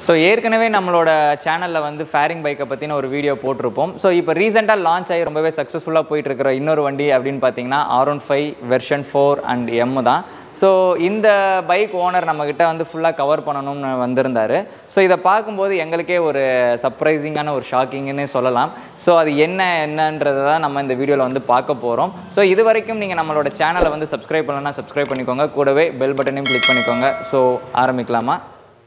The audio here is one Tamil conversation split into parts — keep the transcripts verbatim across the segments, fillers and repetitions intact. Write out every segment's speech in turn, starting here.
ஸோ ஏற்கனவே நம்மளோட சேனலில் வந்து ஃபேரிங் பைக்கை பற்றின ஒரு வீடியோ போட்டிருப்போம். ஸோ இப்போ ரீசெண்டாக லான்ச் ஆகி ரொம்பவே சக்ஸஸ்ஃபுல்லாக போயிட்டு இருக்கிற இன்னொரு வண்டி அப்படின்னு பார்த்தீங்கன்னா R one five version four and M தான். ஸோ இந்த பைக் ஓனர் நம்மக்கிட்ட வந்து ஃபுல்லாக கவர் பண்ணணும்னு வந்திருந்தார். ஸோ இதை பார்க்கும்போது எங்களுக்கே ஒரு சர்ப்ரைசிங்கான ஒரு ஷாக்கிங்னே சொல்லலாம். ஸோ அது என்ன என்னன்றதை தான் நம்ம இந்த வீடியோவில் வந்து பார்க்க போகிறோம். ஸோ இது வரைக்கும் நீங்கள் நம்மளோட சேனலை வந்து சப்ஸ்கிரைப் பண்ணலன்னா சப்ஸ்கிரைப் பண்ணிக்கோங்க, கூடவே பெல் பட்டனையும் கிளிக் பண்ணிக்கோங்க. ஸோ ஆரம்பிக்கலாமா?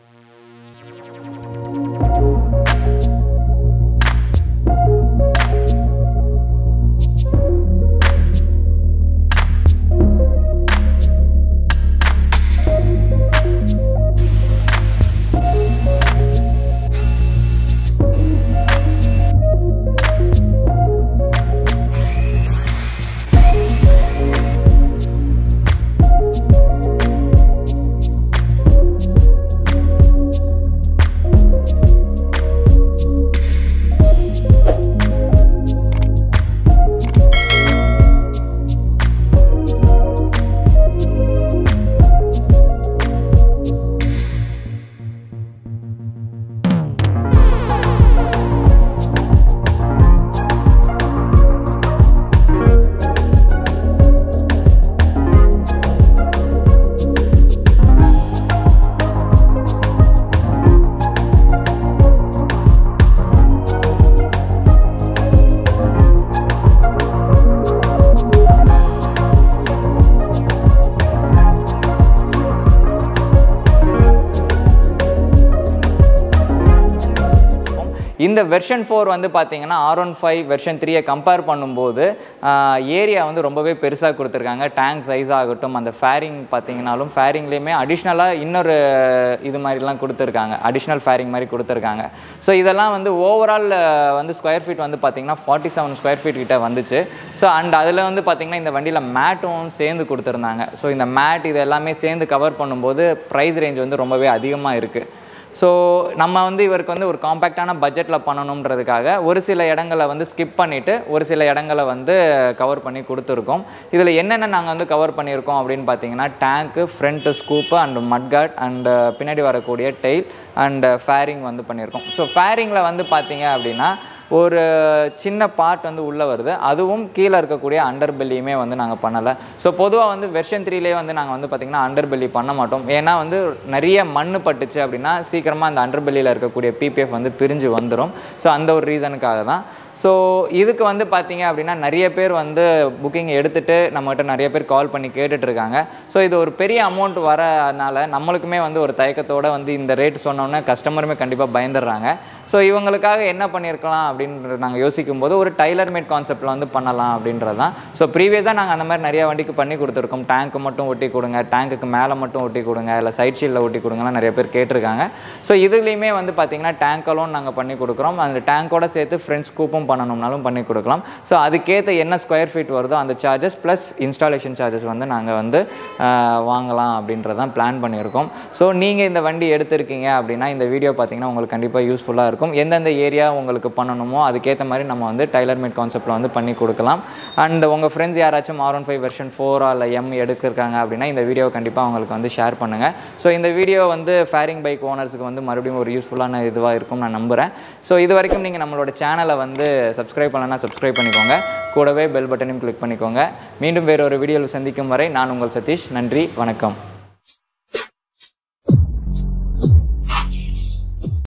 இந்த வெர்ஷன் ஃபோர் வந்து பார்த்தீங்கன்னா ஆர் ஒன் ஃபைவ் வெர்ஷன் த்ரீயை கம்பேர் பண்ணும்போது ஏரியா வந்து ரொம்பவே பெருசாக கொடுத்துருக்காங்க. டேங்க் சைஸ் ஆகட்டும், அந்த ஃபேரிங் பார்த்தீங்கன்னாலும் ஃபேரிங்லேயுமே அடிஷ்னலாக இன்னொரு இது மாதிரிலாம் கொடுத்துருக்காங்க, அடிஷ்னல் ஃபேரிங் மாதிரி கொடுத்துருக்காங்க. ஸோ இதெல்லாம் வந்து ஓவரால் வந்து ஸ்கொயர் ஃபீட் வந்து பார்த்தீங்கன்னா ஃபார்ட்டி செவன் ஸ்கொயர் ஃபீட் கிட்ட வந்துச்சு. ஸோ அண்ட் அதில் வந்து பார்த்திங்கன்னா இந்த வண்டியில் மேட்டும் சேர்ந்து கொடுத்துருந்தாங்க. ஸோ இந்த மேட் இது எல்லாமே சேர்ந்து கவர் பண்ணும்போது ப்ரைஸ் ரேஞ்ச் வந்து ரொம்பவே அதிகமாக இருக்குது. ஸோ நம்ம வந்து இவருக்கு வந்து ஒரு காம்பேக்டான பட்ஜெட்டில் பண்ணணுன்றதுக்காக ஒரு சில இடங்களை வந்து ஸ்கிப் பண்ணிவிட்டு ஒரு சில இடங்களை வந்து கவர் பண்ணி கொடுத்துருக்கோம். இதில் என்னென்ன நாங்கள் வந்து கவர் பண்ணியிருக்கோம் அப்படின்னு பார்த்தீங்கன்னா tank, front scoop and mudguard and பின்னாடி வரக்கூடிய டெயில் அண்டு ஃபேரிங் வந்து பண்ணியிருக்கோம். ஸோ ஃபேரிங்கில் வந்து பார்த்தீங்க அப்படின்னா ஒரு சின்ன பார்ட் வந்து உள்ளே வருது, அதுவும் கீழே இருக்கக்கூடிய அண்டர் பெல்லியுமே வந்து நாங்கள் பண்ணலை. ஸோ பொதுவாக வந்து வெர்ஷன் த்ரீலேயே வந்து நாங்கள் வந்து பார்த்திங்கன்னா அண்டர் பெல்லி பண்ண மாட்டோம். ஏன்னா வந்து நிறைய மண் பட்டுச்சு அப்படின்னா சீக்கிரமாக அந்த அண்டர் பெல்லியில் இருக்கக்கூடிய பிபிஎஃப் வந்து பிரிஞ்சு வந்துடும். ஸோ அந்த ஒரு ரீசனுக்காக தான். ஸோ இதுக்கு வந்து பார்த்தீங்க அப்படின்னா நிறைய பேர் வந்து புக்கிங் எடுத்துகிட்டு நம்மகிட்ட நிறைய பேர் கால் பண்ணி கேட்டுட்ருக்காங்க. ஸோ இது ஒரு பெரிய அமௌண்ட் வரனால நம்மளுக்குமே வந்து ஒரு தயக்கத்தோடு வந்து இந்த ரேட் சொன்னோன்னே கஸ்டமருமே கண்டிப்பாக பயந்துடுறாங்க. ஸோ இவங்களுக்காக என்ன பண்ணியிருக்கலாம் அப்படின்ற நாங்கள் யோசிக்கும் போது ஒரு டைலர் மேட் கான்செப்டில் வந்து பண்ணலாம் அப்படின்றது தான். ஸோ ப்ரீவியஸாக நாங்கள் அந்த மாதிரி நிறைய வண்டிக்கு பண்ணி கொடுத்துருக்கோம். டேங்க்கு மட்டும் ஒட்டி கொடுங்க, டேங்க்குக்கு மேலே மட்டும் ஒட்டி கொடுங்க, இல்லை சைட் ஷீல்டில் ஒட்டி கொடுங்கலாம் நிறைய பேர் கேட்டிருக்காங்க. ஸோ இதுலேயுமே வந்து பார்த்திங்கன்னா டேங்க்கலும் நாங்கள் பண்ணி கொடுக்குறோம். அந்த டேங்கோட சேர்த்து ஃப்ரண்ட் ஸ்கூப்பும் பண்ணணும்னாலும் பண்ணி கொடுக்கலாம். ஸோ அதுக்கேற்ற என்ன ஸ்கொயர் ஃபீட் வருதோ அந்த சார்ஜஸ் ப்ளஸ் இன்ஸ்டாலேஷன் சார்ஜஸ் வந்து நாங்கள் வந்து வாங்கலாம் அப்படின்றதான் பிளான் பண்ணியிருக்கோம். ஸோ நீங்கள் இந்த வண்டி எடுத்திருக்கீங்க அப்படின்னா இந்த வீடியோ பார்த்தீங்கன்னா உங்களுக்கு கண்டிப்பாக யூஸ்ஃபுல்லாக இருக்கும். எந்தெந்த ஏரியா உங்களுக்கு பண்ணணுமோ அதுக்கேற்ற மாதிரி நம்ம வந்து டைலர் மேட் கான்செப்டில் வந்து பண்ணி கொடுக்கலாம். அண்ட் உங்கள் ஃப்ரெண்ட்ஸ் யாராச்சும் ஆர் ஒன் ஃபைவ் வெர்ஷன் ஃபோரா இல்லை எம் எடுத்திருக்காங்க அப்படின்னா இந்த வீடியோ கண்டிப்பாக அவங்களுக்கு வந்து ஷேர் பண்ணுங்கள். ஸோ இந்த வீடியோ வந்து ஃபேரிங் பைக் ஓனர்ஸுக்கு வந்து மறுபடியும் ஒரு யூஸ்ஃபுல்லான இதுவாக இருக்கும் நான் நம்புகிறேன். ஸோ இது வரைக்கும் நீங்கள் நம்மளோட சேனலை வந்து சப்ஸ்கிரைப் பண்ணலன்னா சப்ஸ்கிரைப் பண்ணிக்கோங்க, கூடவே பெல் பட்டனையும் கிளிக் பண்ணிக்கோங்க. மீண்டும் வேறு ஒரு வீடியோவில் சந்திக்கும் வரை நான் உங்கள் சதீஷ். நன்றி, வணக்கம்.